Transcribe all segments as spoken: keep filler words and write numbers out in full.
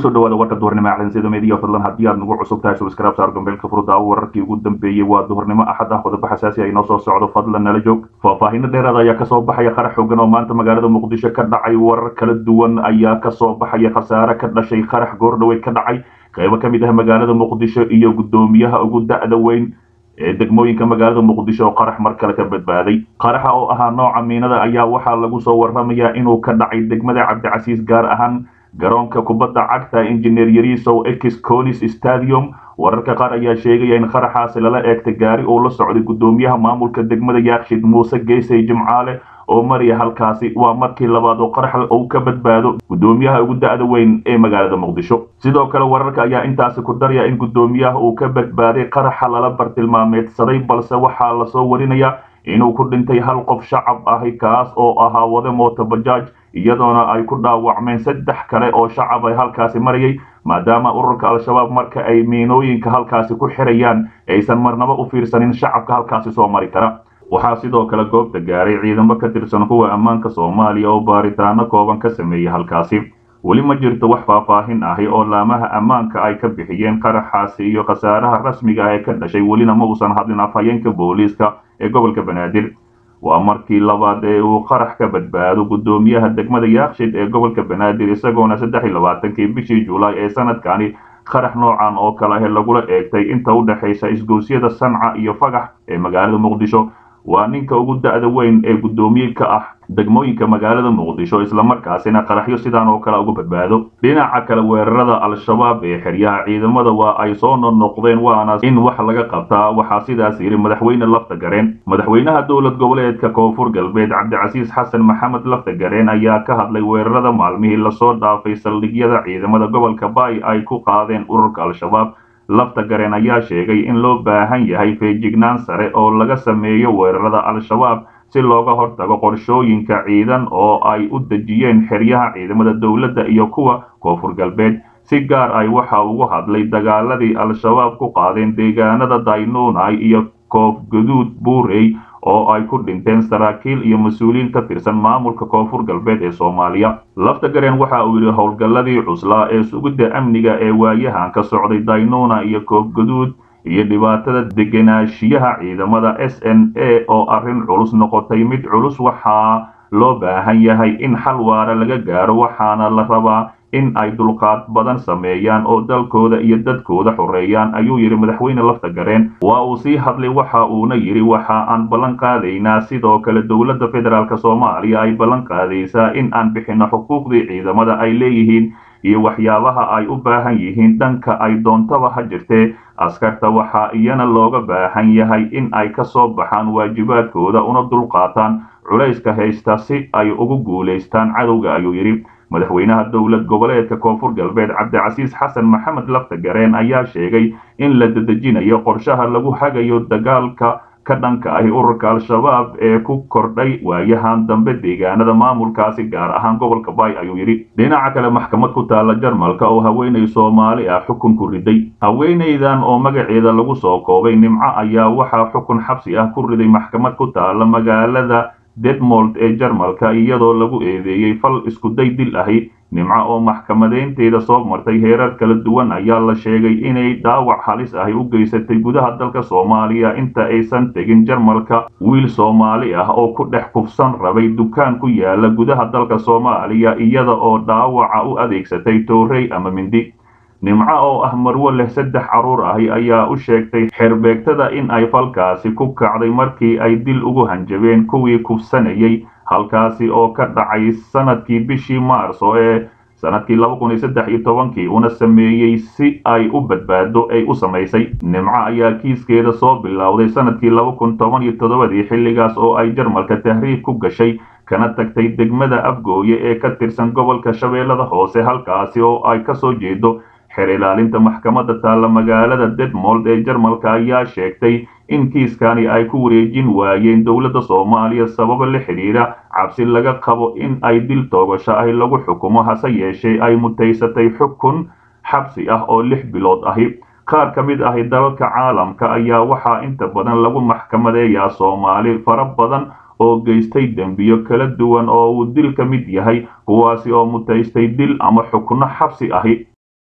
kusoo dhawaada warka duhurnimo ee calansiyada media fadlan haddii aad nagu cusub tahay subscribe saar gambeelka furda wararkii ugu dambeeyay waa duhurnimo axad ah qodobo xasaasi ah inoo soo socdo fadlan nala joog faahfaahinno dheeraad ayaa kasoo baxaya qarax xooggan oo maanta magaalada muqdisho ka dhacay warar kala duwan ayaa kasoo baxaya khasaare ka dhashay qarax goordhaweyd ka dhacay qaybo ka mid ah magaalada muqdisho iyo gudoomiyaha ugu da'da weyn ee degmooyinka magaalada muqdisho oo qarax mar kale ka badbaaday qaraxa oo ahaa nooca miinada ayaa waxaa lagu soo warramayaa inuu ka dhacay degmada cabdicasiis gaar ahaan garoonka kubadda cagta engineer yarisow ex conis stadium wararka qaar ayaa sheegaya in qaraxaasi lala eegtay gaari uu la socday gudoomiyaha maamulka degmada yaakshid muuse geysay jimcaale oo mariya halkaasi waa markii labaad oo qarax uu ka badbaado gudoomiyaha ugu da'da weyn ee magaalada muqdisho sidoo kale wararka ayaa intaasi ku daraya in gudoomiyaha uu ka badbaaday qaraxa lala bartilmaameedsaday balse waxaa lasoo warinaya inuu ku dhintay hal qof shacab ahi kaas oo ahaa wada mooto bajaaj iyadoona ay ku dhaawacmeen saddex kale oo shacab ay halkaasi marayay maadaama ururka al-shabaab marka ay miinooyinka halkaasi ku xirayaan aysan marnaba u fiirsanin shacabka halkaasi soo mari kara waxaa sidoo kale goobta gaaray ciidamo ka tirsan kuwa ammaanka soomaaliya oo baaritaano kooban ka sameeyey halkaasi weli ma jirto wax faahfaahin ahi oo laamaha ammaanka ay ka bixiyeen qaraxaasi iyo khasaaraha rasmiga ah ee ka dhashay welina ma uusan hadlin afhayeenka booliiska ee gobolka banaadir waa markii labaad ee uu qarax ka badbaado gudoomiyaha degmada yaakshid ee gobolka banaadir isagoona saddex iyo labaatankii bishii julaay ee sanadkani qarax noocan oo kale ah lagula eegtay inta u dhexaysa isgoosyada sanca iyo fagax ee magaalada muqdisho waa ninka ugu da'da weyn ee gudoomiye ka ah degmooyinka magaalada muqdisho islamarkaasina qaraxyo sidaan oo kale ugu badbaado dhinaca kale weerarada al-shabaab ee xeryaha ciidamada waa ay soo noqnoqdeen waana in wax laga qabtaa waxaa sidaas yidhi madaxweyne lafta gareen madaxweynaha dowlad goboleedka koonfur galbeed cabdicasiis xasan maxamed lafta gareen ayaa ka hadlay weerarada maalmihii lasoo dhaafay saldhigyada ciidamada gobolka baay ay ku qaadeen ururka al-shabaab lafta gareen ayaa sheegay in loo baahan yahay feejignaan sare oo laga sameeyo weerarada al-shabaab si looga hortago qorshooyinka ciidan oo ay u dejiyeen xeryaha ciidamada dowladda iyo kuwa koonfur galbeed si gaar ay waxa ugu hadlay dagaaladii al-shabaab ku qaadeen deegaanada daynuunay iyo koof guduud buurey oo ay ku dhinteen saraakiil iyo mas-uuliyiin ka tirsan maamulka koonfur galbeed ee soomaaliya lafta gareen waxa uu yidhi howlgalladii cuslaa ee sugidda amniga ee waayahan ka socday daynuuna iyo koof guduud iyo dhibaatada degenaanshiyaha ciidamada s n a oo arrin culus noqotay mid culus waxaa loo baahan yahay in xal waara laga gaaro waxaana la rabaa in ay dulqaad badan sameeyaan oo dalkooda iyo dadkooda xoreeyaan ayuu yidhi madaxweyne lafta gareen waa uu sii hadlay waxa uuna yidhi waxa aan ballan qaadaynaa sidoo kale dowladda federaalk soomaaliya ay ballan qaadaysaa in aan bixinno xuquuqdii ciidamada ay leeyihiin iyo waxyaabaha ay u baahan yihiin dhanka ay doontaba ha jirtee askarta waxaa iyana looga baahan yahay in ay ka soo baxaan waajibaadkooda una dulqaataan culayska haysta si ay ugu guulaystaan cadowga ayuu yidhi madaxweynaha dowlad goboleedka koonfur galbeed cabdicasiis xasan maxamed lafta gareen ayaa sheegay in la dedejinayo qorshaha lagu hagayo dagaalka ka dhanka ahi ururka al-shabaab ee ku kordhay waayahan dambe deegaanada maamulkaasi gaar ahaan gobolka baay ayuu yidhi dhinaca kale maxkamad ku taalla jarmalka oo haweenay soomaali ah xukun ku riday haweenaydan oo magaceeda lagu soo koobay nimco ayaa waxaa xukun xabsi ah ku riday maxkamad ku taalla magaalada detmold ee jarmalka iyadoo lagu eedeeyey fal iskuday dil ahi nimco oo maxkamadeynteeda soo martay heerar kala duwan ayaa la sheegay inay dhaawac halis ahi u geysatay gudaha dalka soomaaliya inta aysan tegin jarmalka wiil soomaali ah oo ku dhex kufsan rabay dukaan ku yaala gudaha dalka soomaaliya iyada oo dhaawaca u adeegsatay toorey ama mindi nimco oo ah marwo leh saddex carruur ahi ayaa u sheegtay xerbeegtada in ay falkaasi ku kacday markii ay dil ugu hanjabeen kuwii kufsanayay halkaasi oo ka dhacay sanadkii bishii maarso ee sanadkii laba kun iyo saddex iyo tobankii una sameeyey si ay u badbaado ay u samaysay nimco ayaa kiiskeeda soo bilowday sanadkii laba kun toban iyo toddobadii xilligaas oo ay jarmalka tahriib ku gashay kana tagtay degmada afgooye ee ka tirsan gobolka shabeellada hoose halkaasi oo ay ka soo jeedo xeer ilaalinta maxkamadda taalla magaalada detmold ee jarmalka ayaa sheegtay in kiiskani ay ku wareejin waayeen dowladda soomaaliya sababo la xidhiidha cabsi laga qabo in ay dil toogasho ahi lagu xukumo hase yeeshee ay mutaysatay xukun xabsi ah oo lix bilood ahi qaar ka mid ahi dalalka caalamka ayaa waxaa inta badan lagu maxkamadeeyaa soomaali fara badan oo geystay dembiyo kala duwan oo uu dil ka mid yahay kuwaasi oo mutaystay dil ama xukuno xabsi ahi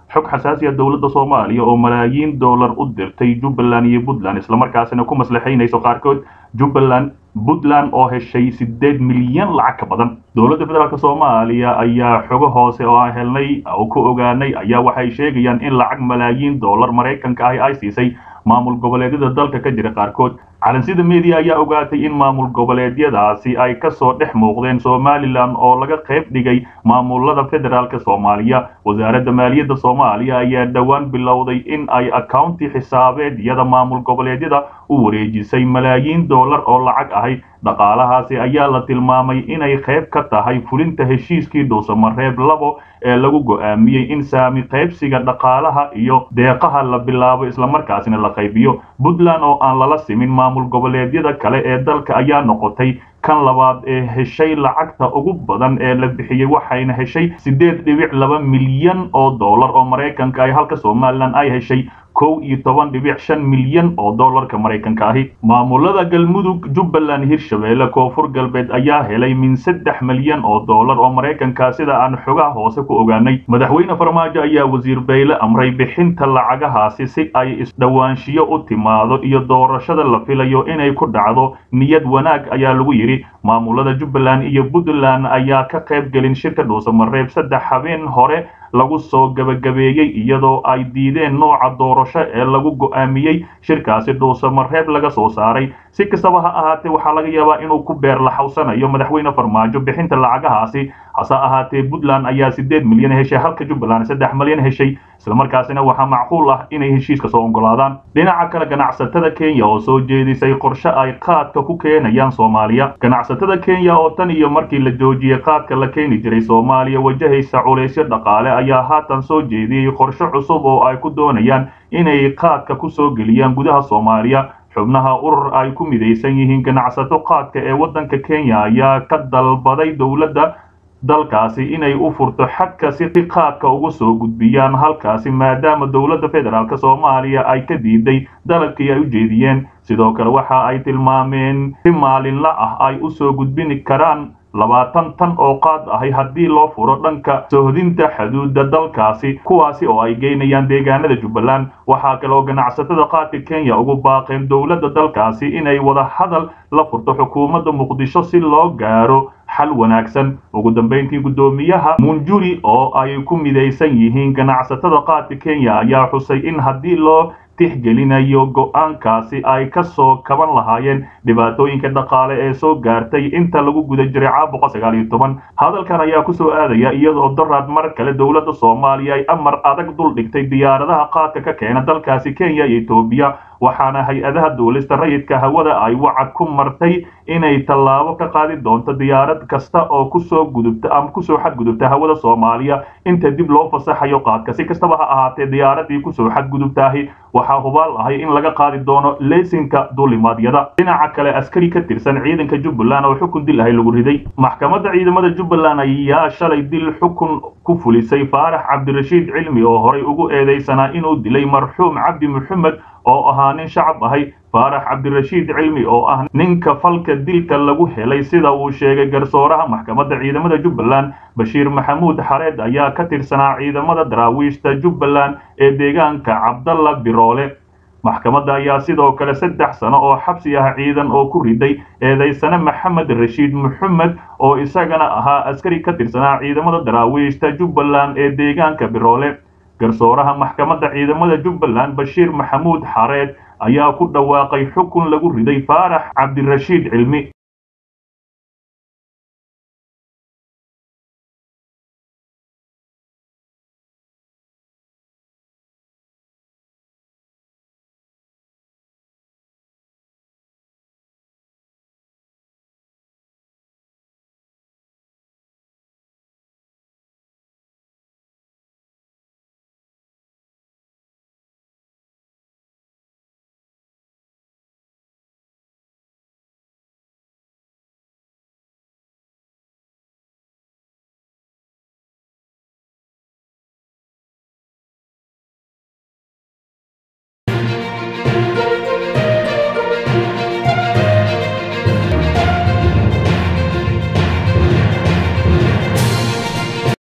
xog xasaasiya dowladda Soomaaliya oo malaayiin dollar u dirtay Jubbaland iyo Puntland isla markaasina ku maslaxaynayso qaarkood Jubbaland Puntland oo heshay sideed milyan lacag ka badan dowladda federaalka Soomaaliya ayaa xogo hoose oo aan helnay oo ku ogaanay ayaa waxay sheegayaan in lacag malaayiin dollar Mareykanka ah ay siisay maamul goboleedyada dalka ka jira qaarkood calansida media ayaa ogaatay in maamul goboleedyadaasi ay ka soo dhex muuqdeen Somaliland oo laga qayb dhigay maamulada federaalka Soomaaliya wasaaradda maaliyadda Soomaaliya ayaa dhawaan bilowday in ay accounti xisaabeedyada maamul goboleedyada u wareejisay malaayiin dollar oo lacag ah dhaqaalahaasi ayaa la tilmaamay inay qayb ka tahay fulinta heshiiskii Dhuusamareeb labo ee lagu go'aamiyay in saami qaybsiga dhaqaalaha iyo deeqaha la bilaabo isla markaasina la qaybiyo Puntland oo aan lala simin maamul goboleedyada kale ee dalka ayaa noqotay kan labaad ee heshay lacagta ugu badan ee la bixiyay waxayna heshay sideed dhibic laba milyan oo dollar oo Mareykanka ay halka Somaliland ay heshay kow iyo toban dhibic shan milyan oo dollarka Mareykanka ah maamulada Galmudug Jubbaland Hirshabelle Koonfur Galbeed ayaa helay min saddex milyan oo dollar oo Mareykanka sida aan xogaha hoose ku ogaanay madaxweyne Farmaajo ayaa wasiir Bayle amray bixinta lacagahaasi si ay isdhawaanshiyo u timaado iyo doorashada la filayo inay ku dhacdo niyad wanaag ayaa lagu yiri maamulada Jubbaland iyo Puntland ayaa ka qayb galin shirka Dhuusamareeb saddex habeen hore lagu soo gabagabeeyay iyadoo ay diideen nooca doorasho ee lagu go'aamiyay shirkaasi Dhuusamareeb laga soo saaray si kastaba ha ahaatee waxa laga yaabaa inuu ku beer la xawsanayo madaxweyne Farmaajo bixinta lacagahaasi hase ahaatee Puntland ayaa sideed milyan heshay halka Jubbaland saddex milyan heshay isla markaasina waxa macquul ah inay heshiiska soo ongolaadaan dhinaca kale ganacsatada Kenya oo soo jeedisay qorshe ay qaadka ku keenayaan Soomaaliya ganacsatada Kenya oo tan iyo markii la joojiyay qaadka la keeni jiray Soomaaliya wajahaysa culeysyo dhaqaale ayaa haatan soo jeediyay qorshe cusub oo ay ku doonayaan inay qaadka ku soo geliyaan gudaha Soomaaliya xubnaha urur ay ku midaysan yihiin ganacsato qaadka ee wadanka Kenya ayaa ka dalbaday dowladda dalkaasi inay u furto xadka si qaadka ugu soo gudbiyaan halkaasi maadaama dowladda federaalka Soomaaliya ay ka diiday dalabkii ay u jeediyeen sidoo kale waxa ay tilmaameen si maalinla ah ay u soo gudbin karaan labaatan tan oo qaad ahay haddii loo furo dhanka sohdinta xuduudda dalkaasi kuwaasi oo ay geynayaan deegaanada Jubbaland waxa kale oo ganacsatada qaadka Kenya ugu baaqeen dowladda dalkaasi inay wada hadal la furto xukuumadda Muqdisho si loo gaaro xal wanaagsan ugu dambeyntii gudoomiyaha Munjuri oo ay ku midaysan yihiin ganacsatada qaadka Kenya ayaa xusay in haddii loo tixgelinayo go'aankaasi ay ka soo kaban lahaayeen dhibaatooyinka dhaqaale ee soo gaartay inta lagu guda jiray caabuqa sagaal iyo toban hadalkan ayaa ku soo aadaya iyadoo daraad mar kale dowladda Soomaaliya ay amar adag dul dhigtay diyaaradaha qaadka ka keena dalkaasi Kenya iyo Itoobiya waxaana hay-adaha duulista rayidka hawada ay wacad ku martay inay tallaabo ka qaadi doonto diyaarad kasta oo ku soo gudubta ama ku soo xadgudubta hawada Soomaaliya inta dib loo fasaxayo qaadka si kastaba ha ahaatee diyaaradii ku soo xadgudubtaahi waxa hubaal ahay in laga qaadi doono leysinka duulimaadyada dhinaca kale askari ka tirsan ciidanka Jubbaland oo xukun dil ah lagu riday maxkamadda ciidamada Jubbaland ayaa shalay dil xukun ku fulisay Faarax Cabdirashiid Cilmi oo horay ugu eedeysanaa inuu dilay marxuum Cabdi Maxamed oo ahaa nin shacab ahay Faarax Cabdirashiid Cilmi oo ah ninka falka dilka lagu helay sida uu sheegay garsooraha maxkamadda ciidamada Jubbaland Bashiir Maxamuud Xareed ayaa ka tirsanaa ciidamada daraawiishta Jubbaland ee deegaanka Cabdalla Biroole maxkamadda ayaa sidoo kale saddex sano oo xabsi ah ciidan oo ku riday eedeysane Maxamed Rashiid Maxamed oo isagana ahaa askari ka tirsanaa ciidamada daraawiishta Jubbaland ee deegaanka Biroole garsooraha maxkamadda ciidamada Jubbaland Bashiir Maxamuud Xareed ayaa ku dhawaaqay xukun lagu riday Faarax Cabdirashiid Cilmi